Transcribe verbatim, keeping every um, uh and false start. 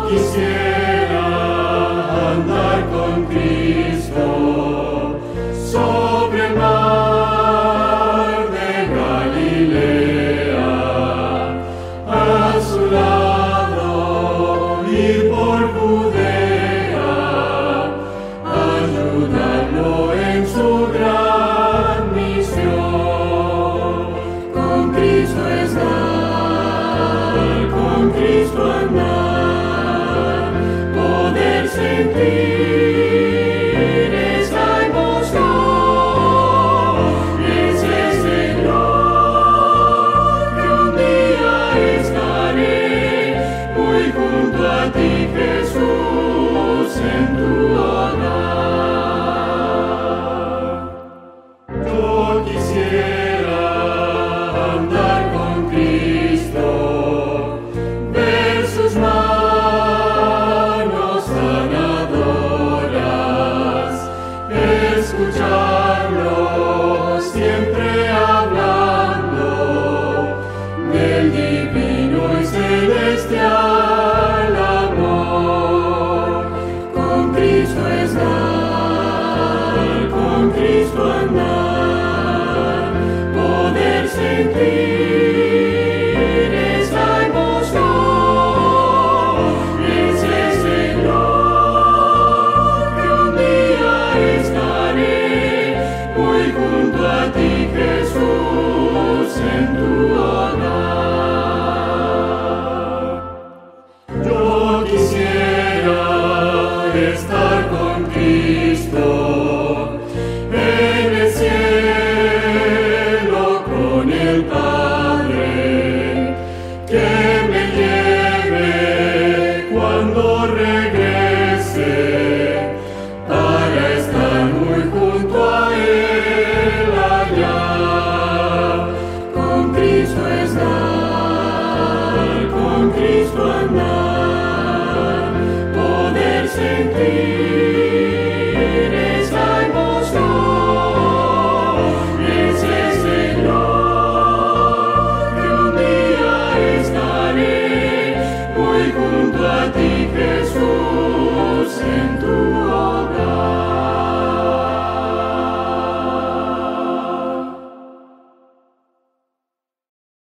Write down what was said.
quisiera andar con Cristo sobre el mar de Galilea, a su lado ir por Judea, ayudarlo en su gran misión. Con Cristo estar, con Cristo andar, poder sentir esa emoción, ese Señor que un día estaré muy junto a ti, Jesús, en tu hogar. Yo quisiera andar con Cristo, ver sus manos sanadoras, escucharlo siempre hablando del divino y celestial amor. Con Cristo estar, con Cristo andar, poder sentir esa emoción, ese Señor que un día estaré muy junto a ti, Jesús, en tu hogar. Yo quisiera estar con Cristo en el cielo con el Padre, que me lleve cuando regrese para estar muy junto a Él allá. Con Cristo estar, con Cristo